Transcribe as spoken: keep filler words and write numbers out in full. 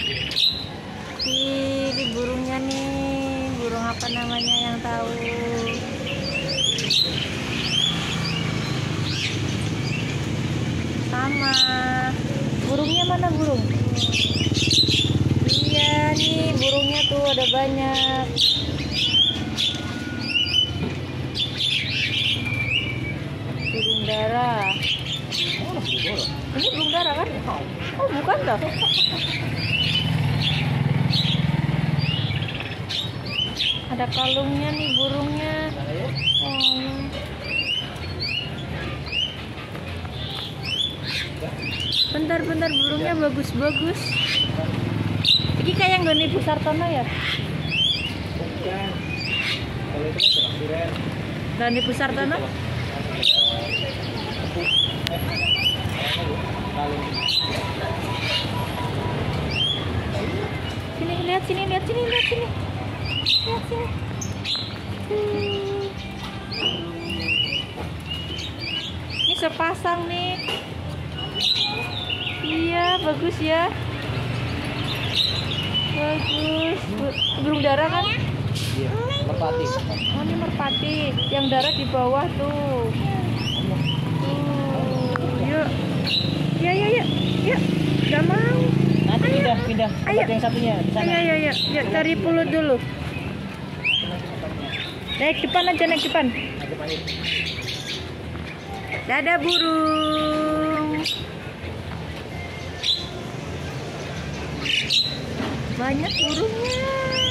Ini burungnya nih, burung apa namanya yang tahu? Sama. Burungnya mana burung? Iya nih, burungnya tuh ada banyak. Burung dara. Ini burung dara kan? Oh bukan dah. Ada kalungnya nih burungnya. Oh. Bentar-bentar burungnya bagus-bagus. Ini kayak nggak nih Bu Sartono ya? Bukan. Kalau itu kan tukang duren. Dan di Bu Sartono? Sini lihat sini lihat sini lihat sini. Lihat sini. Hmm. Ini sepasang nih. Iya, bagus ya. Bagus. Burung dara kan? Iya, merpati. Oh, ini merpati. Yang dara di bawah tuh. Tuh, yuk. Ya, ya, ya. Yuk. Gak mau. Nanti pindah, pindah. Ayo. Tempat yang satunya di sana. Ayo, ayo, ayo. Yuk, cari pulut dulu. Naik depan aja, naik depan. Dadah burung. Banyak burungnya.